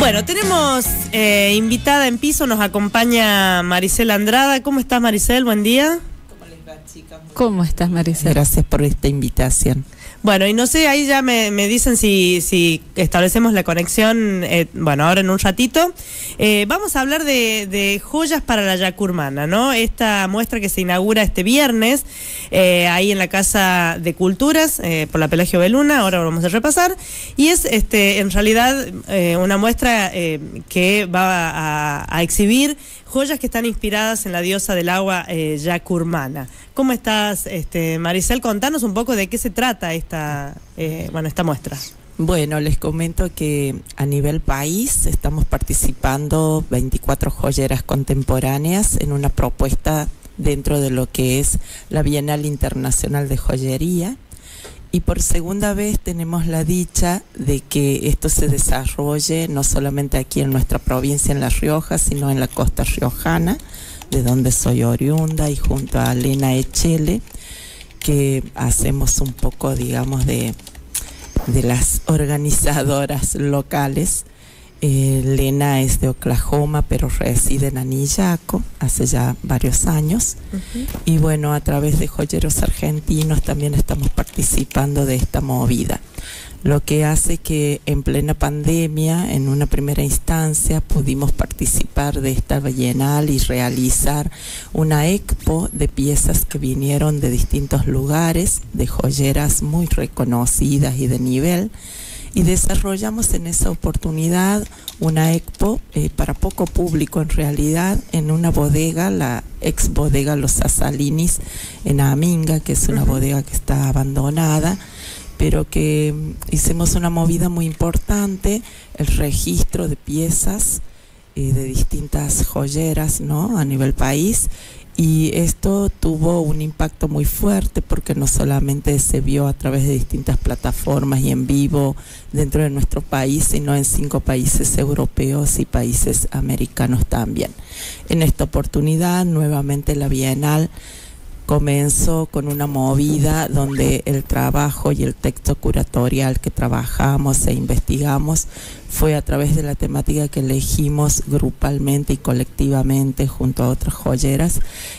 Bueno, tenemos invitada en piso, nos acompaña Maricel Andrada. ¿Cómo estás, Maricel? Buen día. ¿Cómo les va, chicas? ¿Cómo estás, Maricel? Gracias por esta invitación. Bueno, y no sé, ahí ya me dicen si establecemos la conexión, bueno, ahora en un ratito. Vamos a hablar de joyas para la Yacurmana, ¿no? Esta muestra que se inaugura este viernes, ahí en la Casa de Culturas, por la Pelagio Beluna, ahora lo vamos a repasar. Y es, en realidad, una muestra que va a exhibir joyas que están inspiradas en la diosa del agua Yacurmana. ¿Cómo estás, Maricel? Contanos un poco de qué se trata esta muestra. Bueno, les comento que a nivel país estamos participando 24 joyeras contemporáneas en una propuesta dentro de lo que es la Bienal Internacional de Joyería. Y por segunda vez tenemos la dicha de que esto se desarrolle no solamente aquí en nuestra provincia, en La Rioja, sino en la costa riojana, de donde soy oriunda, y junto a Lena Echele, que hacemos un poco, digamos, de las organizadoras locales. Lena es de Oklahoma, pero reside en Anillaco hace ya varios años. Y bueno, a través de joyeros argentinos también estamos participando de esta movida. Lo que hace que en plena pandemia, en una primera instancia, pudimos participar de esta bienal y realizar una expo de piezas que vinieron de distintos lugares, de joyeras muy reconocidas y de nivel. Y desarrollamos en esa oportunidad una expo para poco público en realidad, en una bodega, la ex bodega Los Sasalinis en Aminga, que es una bodega que está abandonada, pero que hicimos una movida muy importante, el registro de piezas de distintas joyeras, ¿no?, a nivel país. Y esto tuvo un impacto muy fuerte porque no solamente se vio a través de distintas plataformas y en vivo dentro de nuestro país, sino en 5 países europeos y países americanos también. En esta oportunidad, nuevamente la Bienal comenzó con una movida donde el trabajo y el texto curatorial que trabajamos e investigamos fue a través de la temática que elegimos grupalmente y colectivamente junto a otras joyeras,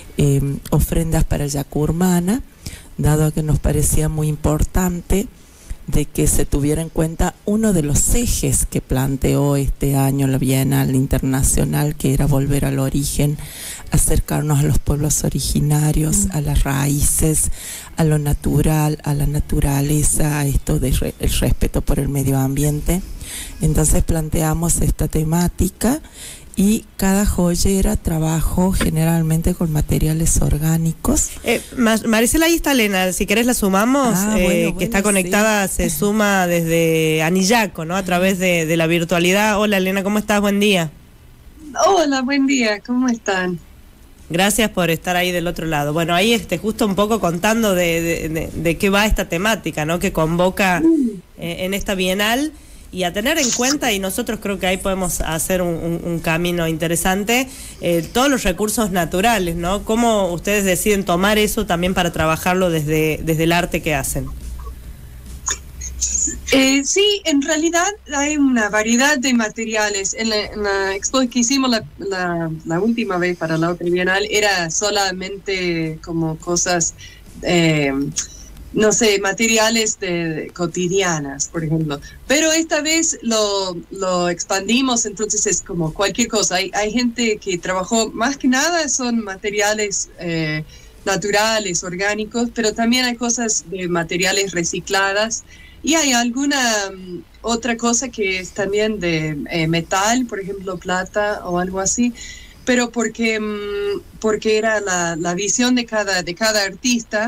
ofrendas para Yacurmana, dado que nos parecía muy importante de que se tuviera en cuenta uno de los ejes que planteó este año la Bienal Internacional, que era volver al origen, acercarnos a los pueblos originarios, a las raíces, a lo natural, a la naturaleza, a esto del respeto por el medio ambiente. Entonces planteamos esta temática y cada joyera trabajó generalmente con materiales orgánicos. Maricel, ahí está Lena, si querés la sumamos, que está conectada, sí. Se suma desde Anillaco, ¿no?, a través de la virtualidad. Hola Lena, ¿cómo estás? Buen día. Hola, buen día, ¿cómo están? Gracias por estar ahí del otro lado. Bueno, ahí justo un poco contando de qué va esta temática, ¿no?, que convoca en esta Bienal. Y a tener en cuenta, y nosotros creo que ahí podemos hacer un camino interesante, todos los recursos naturales, ¿no? ¿Cómo ustedes deciden tomar eso también para trabajarlo desde el arte que hacen? Sí, en realidad hay una variedad de materiales. En la expo que hicimos la última vez para la otra Bienal era solamente como cosas... no sé, materiales cotidianas, por ejemplo. Pero esta vez lo expandimos, entonces es como cualquier cosa. Hay gente que trabajó, más que nada son materiales naturales, orgánicos, pero también hay cosas de materiales recicladas. Y hay alguna otra cosa que es también de metal, por ejemplo, plata o algo así. Pero porque era la visión de cada artista.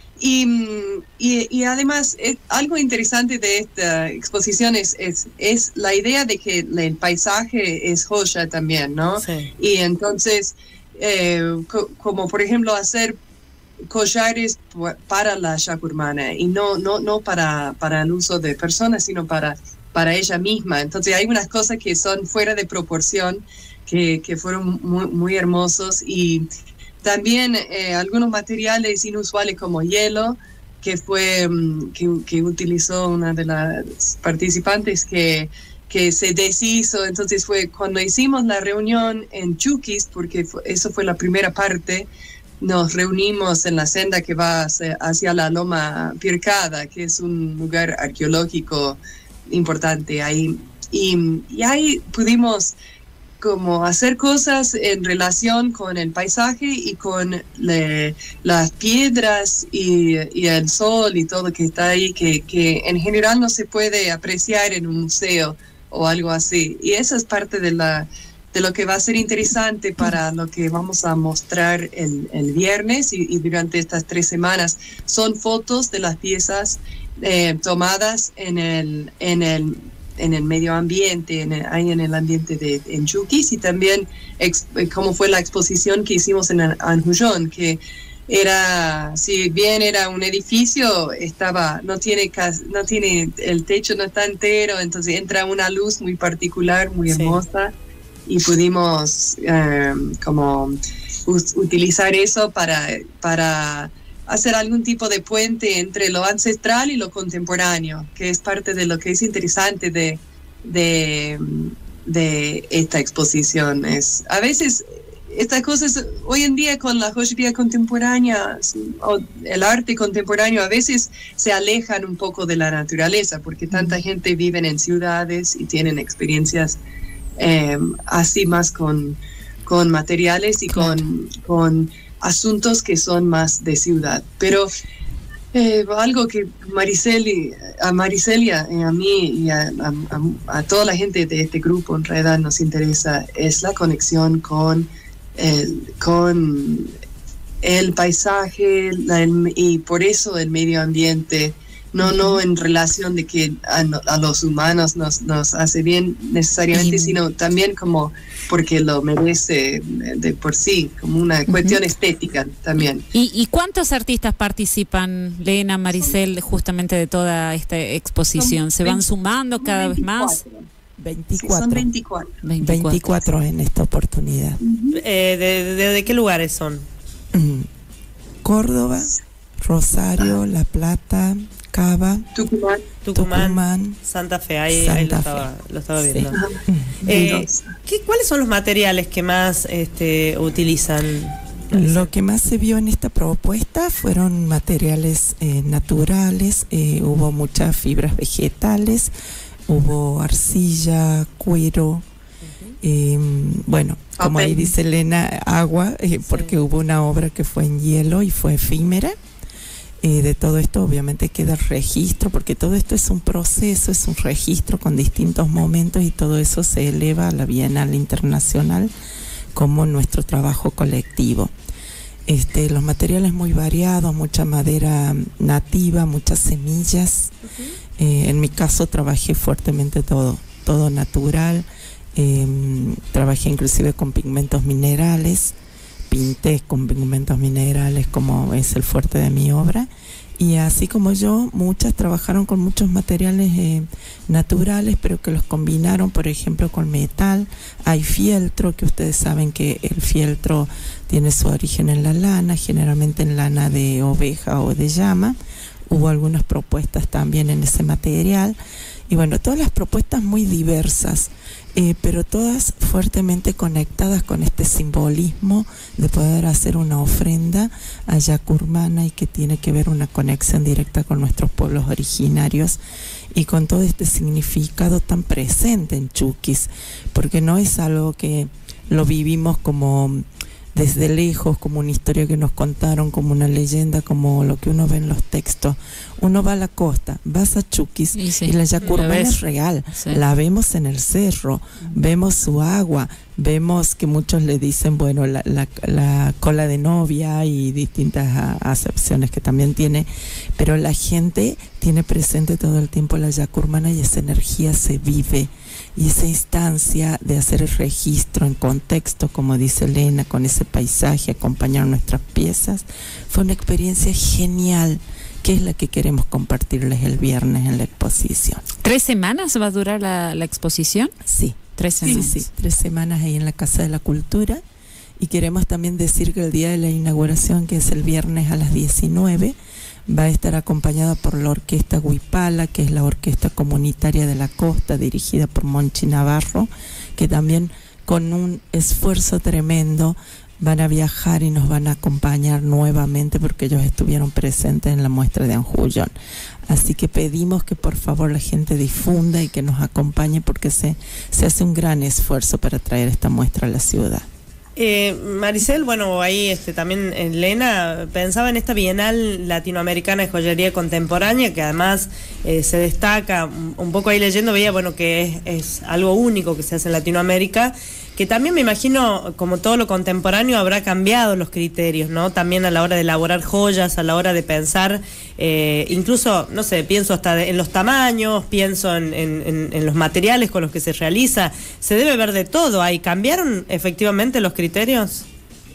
Y además algo interesante de esta exposición es la idea de que el paisaje es joya también, ¿no? Sí. Y entonces como por ejemplo hacer collares para la Yacurmana y no para el uso de personas, sino para ella misma. Entonces hay unas cosas que son fuera de proporción que fueron muy, muy hermosos. Y también algunos materiales inusuales como hielo, que fue que utilizó una de las participantes, que que se deshizo. Entonces fue cuando hicimos la reunión en Chuquis, porque eso fue la primera parte. Nos reunimos en la senda que va hacia la Loma Pircada, que es un lugar arqueológico importante ahí. Y ahí pudimos como hacer cosas en relación con el paisaje y con las piedras y el sol y todo que está ahí, que en general no se puede apreciar en un museo o algo así. Y esa es parte de lo que va a ser interesante para lo que vamos a mostrar el viernes y durante estas 3 semanas. Son fotos de las piezas tomadas en el medio ambiente, ahí en el ambiente en Chuquis, y también cómo fue la exposición que hicimos en Anjullón, que si bien era un edificio, no tiene el techo, no está entero, entonces entra una luz muy particular, muy hermosa, y pudimos como utilizar eso para hacer algún tipo de puente entre lo ancestral y lo contemporáneo, que es parte de lo que es interesante de esta exposición. A veces estas cosas, hoy en día con la joyería contemporánea o el arte contemporáneo, a veces se alejan un poco de la naturaleza, porque tanta gente vive en ciudades y tienen experiencias así más con materiales y con asuntos que son más de ciudad. Pero algo que a Maricelia y a mí y a toda la gente de este grupo en realidad nos interesa es la conexión con el paisaje y por eso el medio ambiente. No en relación de que a los humanos nos hace bien necesariamente, sino también como porque lo merece de por sí, como una cuestión estética también. ¿Y cuántos artistas participan, Lena, Maricel, justamente de toda esta exposición? ¿Se van sumando cada vez más? 24. Son 24. 24 en esta oportunidad. ¿De qué lugares son? Córdoba, Rosario, La Plata, Cava, Tucumán, Santa Fe, ahí lo estaba viendo. ¿Cuáles son los materiales que más utilizan? Lo que más se vio en esta propuesta fueron materiales naturales, hubo muchas fibras vegetales, hubo arcilla, cuero, bueno, como ahí dice Elena, agua, porque hubo una obra que fue en hielo y fue efímera. De todo esto obviamente queda el registro, porque todo esto es un proceso, es un registro con distintos momentos, y todo eso se eleva a la Bienal Internacional como nuestro trabajo colectivo. Los materiales muy variados, mucha madera nativa, muchas semillas. En mi caso trabajé fuertemente todo natural, trabajé inclusive con pigmentos minerales, pinté con pigmentos minerales, como es el fuerte de mi obra, y así como yo, muchas trabajaron con muchos materiales naturales, pero que los combinaron, por ejemplo, con metal. Hay fieltro, que ustedes saben que el fieltro tiene su origen en la lana, generalmente en lana de oveja o de llama. Hubo algunas propuestas también en ese material, y bueno, todas las propuestas muy diversas, pero todas fuertemente conectadas con este simbolismo de poder hacer una ofrenda a Yacurmana, y que tiene que ver una conexión directa con nuestros pueblos originarios y con todo este significado tan presente en Chuquis, porque no es algo que lo vivimos como desde lejos, como una historia que nos contaron, como una leyenda, como lo que uno ve en los textos. Uno va a la costa, vas a Chuquis, y la Yacurmana es real, la vemos en el cerro, vemos su agua, vemos que muchos le dicen, bueno, la cola de novia y distintas acepciones que también tiene, pero la gente tiene presente todo el tiempo la Yacurmana, y esa energía se vive. Y esa instancia de hacer el registro en contexto, como dice Elena, con ese paisaje, acompañar nuestras piezas, fue una experiencia genial, que es la que queremos compartirles el viernes en la exposición. 3 semanas va a durar la exposición? Sí. 3 semanas. Sí, 3 semanas ahí en la Casa de la Cultura. Y queremos también decir que el día de la inauguración, que es el viernes a las 19, Va a estar acompañada por la Orquesta Huipala, que es la orquesta comunitaria de la costa, dirigida por Monchi Navarro, que también con un esfuerzo tremendo van a viajar y nos van a acompañar nuevamente porque ellos estuvieron presentes en la muestra de Anjullón. Así que pedimos que por favor la gente difunda y que nos acompañe porque se hace un gran esfuerzo para traer esta muestra a la ciudad. Maricel, bueno, ahí también Lena pensaba en esta Bienal Latinoamericana de Joyería Contemporánea, que además se destaca, un poco ahí leyendo veía, bueno, que es algo único que se hace en Latinoamérica, que también me imagino, como todo lo contemporáneo, habrá cambiado los criterios, ¿no? También a la hora de elaborar joyas, a la hora de pensar, incluso, no sé, pienso hasta en los tamaños, pienso en los materiales con los que se realiza, se debe ver de todo ahí. ¿Cambiaron efectivamente los criterios?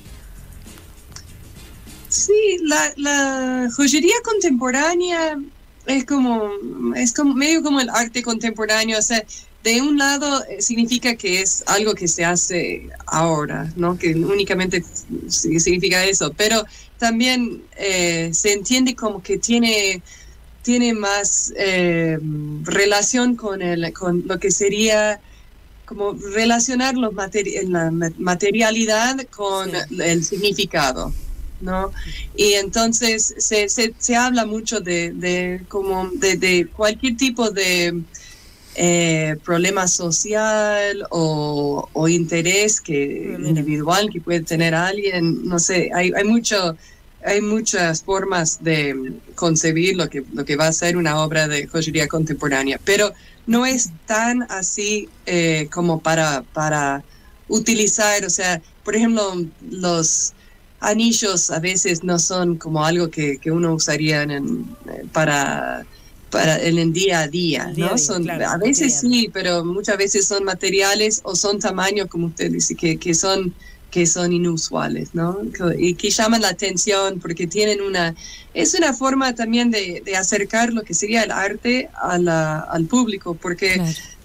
Sí, la joyería contemporánea es como medio como el arte contemporáneo, o sea, de un lado significa que es algo que se hace ahora, ¿no? Que únicamente significa eso, pero también se entiende como que tiene más relación con lo que sería como relacionar la materialidad con el significado, ¿no? Y entonces se habla mucho de cualquier tipo de problema social o interés individual que puede tener alguien, no sé, hay muchas formas de concebir lo que va a ser una obra de joyería contemporánea, pero no es tan así como para utilizar, o sea, por ejemplo, los anillos a veces no son como algo que uno usaría para en el día a día, ¿no? Claro, a veces sí, pero muchas veces son materiales o son tamaños, como usted dice, que son inusuales, ¿no? Y que llaman la atención porque es una forma también de acercar lo que sería el arte al público, porque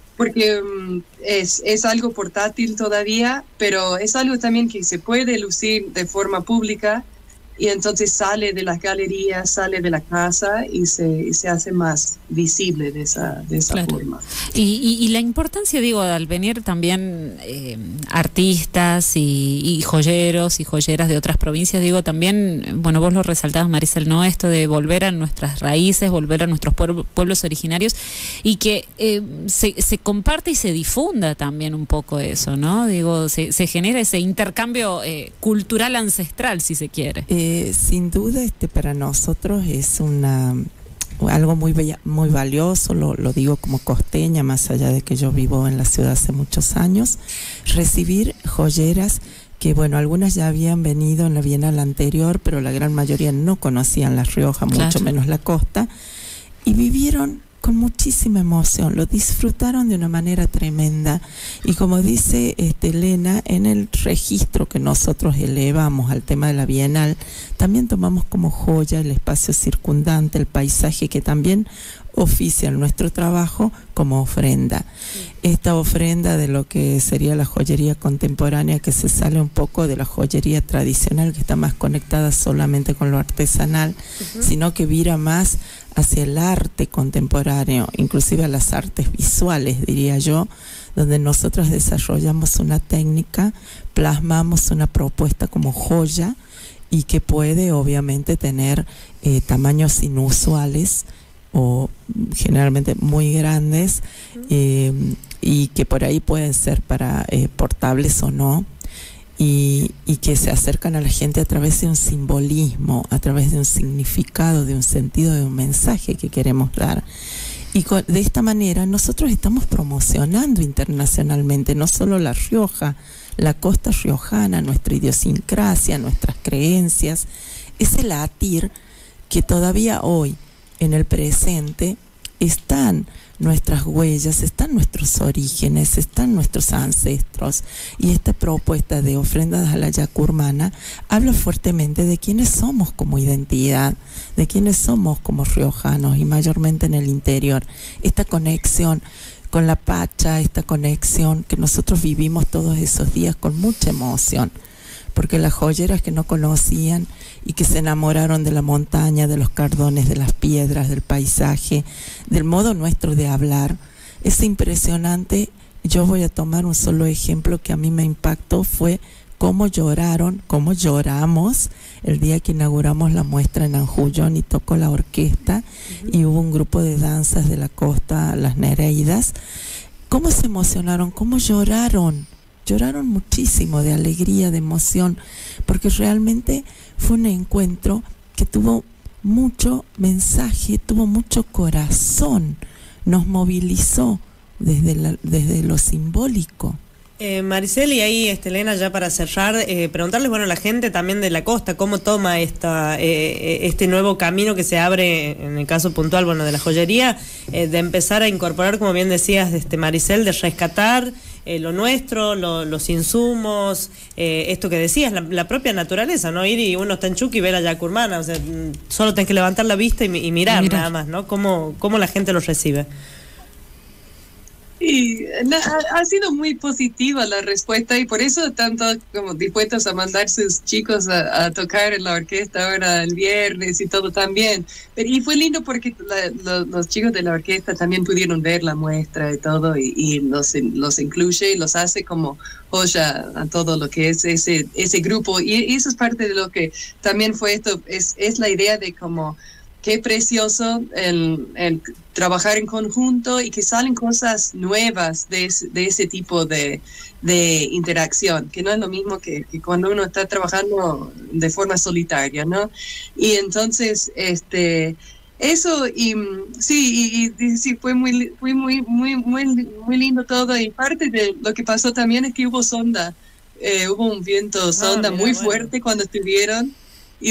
es algo portátil todavía, pero es algo también que se puede lucir de forma pública. Y entonces sale de las galerías, sale de la casa y se hace más visible de esa claro. forma. Y la importancia, digo, al venir también artistas y joyeros y joyeras de otras provincias, digo, también, bueno, vos lo resaltabas, Maricel, ¿no? Esto de volver a nuestras raíces, volver a nuestros pueblos originarios y que se comparte y se difunda también un poco eso, ¿no? Digo, se genera ese intercambio cultural ancestral, si se quiere. Sin duda, para nosotros es algo muy valioso, lo digo como costeña, más allá de que yo vivo en la ciudad hace muchos años, recibir joyeras que, bueno, algunas ya habían venido en la Bienal anterior, pero la gran mayoría no conocían La Rioja, mucho claro. menos la costa, y vivieron con muchísima emoción, lo disfrutaron de una manera tremenda y como dice Elena, en el registro que nosotros elevamos al tema de la Bienal, también tomamos como joya el espacio circundante, el paisaje que también oficia nuestro trabajo como ofrenda. Esta ofrenda de lo que sería la joyería contemporánea, que se sale un poco de la joyería tradicional, que está más conectada solamente con lo artesanal, sino que vira más hacia el arte contemporáneo, inclusive a las artes visuales, diría yo, donde nosotros desarrollamos una técnica, plasmamos una propuesta como joya y que puede obviamente tener tamaños inusuales o generalmente muy grandes y que por ahí pueden ser para portables o no. Y que se acercan a la gente a través de un simbolismo, a través de un significado, de un sentido, de un mensaje que queremos dar. Y de esta manera nosotros estamos promocionando internacionalmente no solo La Rioja, la costa riojana, nuestra idiosincrasia, nuestras creencias, ese latir que todavía hoy, en el presente, están nuestras huellas, están nuestros orígenes, están nuestros ancestros, y esta propuesta de ofrendas a la Yacurmana habla fuertemente de quiénes somos como identidad, de quiénes somos como riojanos y mayormente en el interior. Esta conexión con la Pacha, esta conexión que nosotros vivimos todos esos días con mucha emoción, porque las joyeras que no conocían y que se enamoraron de la montaña, de los cardones, de las piedras, del paisaje, del modo nuestro de hablar, es impresionante. Yo voy a tomar un solo ejemplo que a mí me impactó, fue cómo lloraron, cómo lloramos el día que inauguramos la muestra en Anjullón y tocó la orquesta y hubo un grupo de danzas de la costa, las Nereidas. Cómo se emocionaron, cómo lloraron muchísimo de alegría, de emoción, porque realmente fue un encuentro que tuvo mucho mensaje, tuvo mucho corazón, nos movilizó desde lo simbólico. Maricel, y ahí Elena, ya para cerrar, preguntarles, bueno, a la gente también de la costa, cómo toma este nuevo camino que se abre, en el caso puntual, bueno, de la joyería, de empezar a incorporar, como bien decías, Maricel, de rescatar lo nuestro, los insumos, esto que decías, la propia naturaleza, ¿no? Ir y uno está en Chucky y ve la Yacurmana, o sea, solo tenés que levantar la vista y mirar nada más, ¿no? ¿Cómo la gente lo recibe? Y ha sido muy positiva la respuesta y por eso tanto como dispuestos a mandar sus chicos a tocar en la orquesta ahora el viernes y todo también. Y fue lindo porque los chicos de la orquesta también pudieron ver la muestra y todo y los incluye y los hace como joya a todo lo que es ese grupo. Y eso es parte de lo que también fue esto, es la idea de como qué precioso el trabajar en conjunto y que salen cosas nuevas de ese tipo de interacción, que no es lo mismo que cuando uno está trabajando de forma solitaria, ¿no? Y entonces, eso, y sí, fue muy lindo todo, y parte de lo que pasó también es que hubo sonda, hubo un viento sonda muy fuerte cuando estuvieron. Y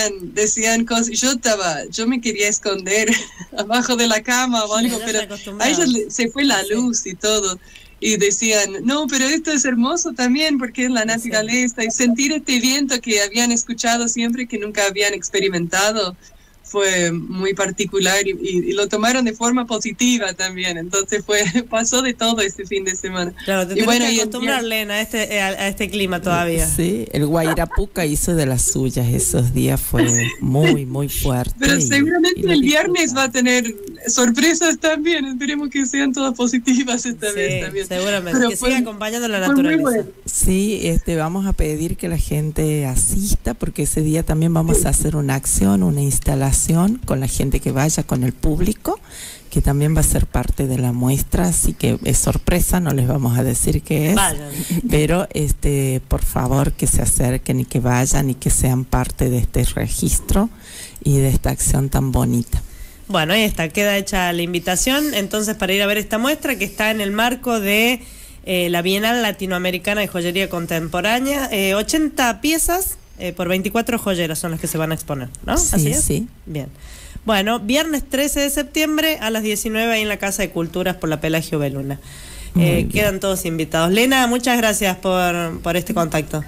decían cosas, yo me quería esconder abajo de la cama o algo, pero a ellos se fue la luz y todo, y decían, no, pero esto es hermoso también porque es la naturaleza, y sentir este viento que habían escuchado siempre, que nunca habían experimentado, fue muy particular y lo tomaron de forma positiva también. Entonces pasó de todo este fin de semana. Claro, te tenés que acostumbrar, Lena, a este clima todavía. Sí, el Guairapuca hizo de las suyas esos días, fue muy, muy fuerte. Pero seguramente el viernes va a tener sorpresas también, esperemos que sean todas positivas esta vez también. Seguramente, pero que siga acompañando la naturaleza. Bueno. Sí, vamos a pedir que la gente asista, porque ese día también vamos a hacer una acción, una instalación con la gente que vaya, con el público, que también va a ser parte de la muestra, así que es sorpresa, no les vamos a decir qué es. Vayan. Pero por favor que se acerquen y que vayan y que sean parte de este registro y de esta acción tan bonita. Bueno, ahí está, queda hecha la invitación entonces para ir a ver esta muestra que está en el marco de la Bienal Latinoamericana de Joyería Contemporánea. 80 piezas por 24 joyeras son las que se van a exponer, ¿no? Sí, ¿así es? Sí. Bien. Bueno, viernes 13 de septiembre a las 19 ahí en la Casa de Culturas por la Pelagio Beluna. Quedan todos invitados. Lena, muchas gracias por este contacto.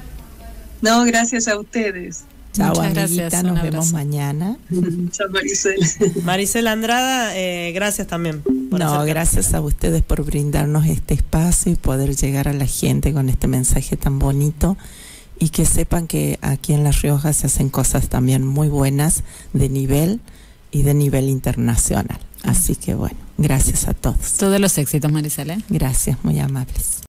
No, gracias a ustedes. Chao, amiguita, nos vemos mañana. Chao, Maricel. Maricel Andrada, gracias también. No, gracias a ustedes por brindarnos este espacio y poder llegar a la gente con este mensaje tan bonito, y que sepan que aquí en La Rioja se hacen cosas también muy buenas de nivel y de nivel internacional. Así que bueno, gracias a todos. Todos los éxitos, Maricel. Gracias, muy amables.